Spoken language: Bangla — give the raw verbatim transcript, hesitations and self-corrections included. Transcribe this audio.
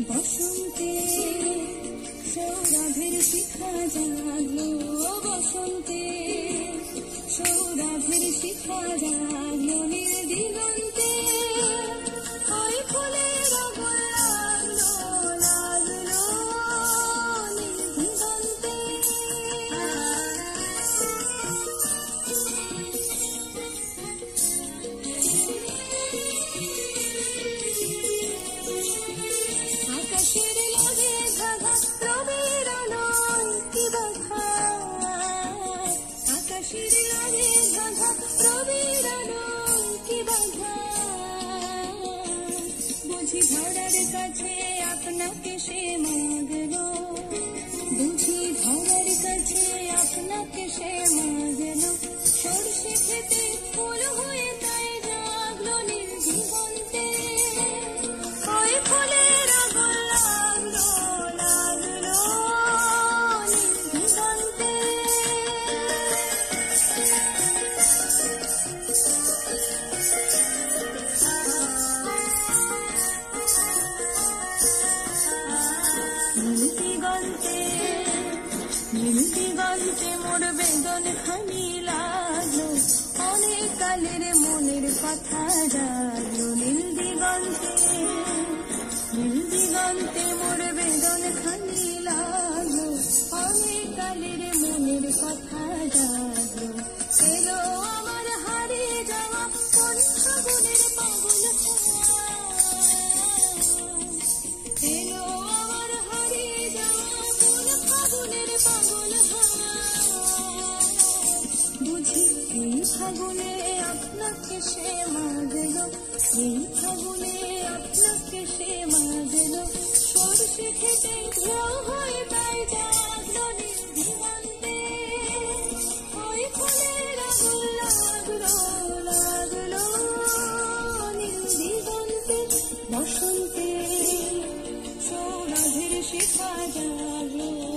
বসন্তে সৌরভের শিখা জাগলো, বসন্তে সৌরভের শিখা জাগলো, নীল দিগন্তে ওই ফুলের আগুন লাগলো, লাগলো নীল দিগন্তে। আকাশের লাগে ধাঁধা রবির আলোয় কি বাধা, আকাশের লাগে ধাঁধা রবির আলোয় কি বাধা, বুঝি ধরার কাছে আপনাকে সে মাগলো, বুঝি ধরার কাছে আপনাকে সে মাগলো, সরষে খেতে ফুল হয়ে তাই জাগলো নীল দিগন্তে, ওই ফুলের আগুন লাগলো, লাগলো নীল দিগন্তে। নীল দিগন্তে, নীল দিগন্তে মোর বেদন খানি লাগলো, অনেক কালের মনের কথা জাগলো, নীল দিগন্তে, নীল দিগন্তে মোর বেদন খানি লাগলো, অনেক কালের মনের কথা জাগলো, এলো আমার হারিয়ে যাওয়া কোন ফাগুনের পাগল হওয়া, এলো আমার হারিয়ে যাওয়া কোন ফাগুনের পাগল হওয়া, বুঝি এই ফাগুনে আপনাকে সে মাগলো, এই ফাগুনে আপনাকে সে মাগলো, সরষে খেতে ঢেউ হয়ে তাই জাগলো নীল দিগন্তে, ওই ফুলের আগুন লাগলো, লাগলো নীল দিগন্তে, বসন্তে সৌরভের শিখা জাগলো।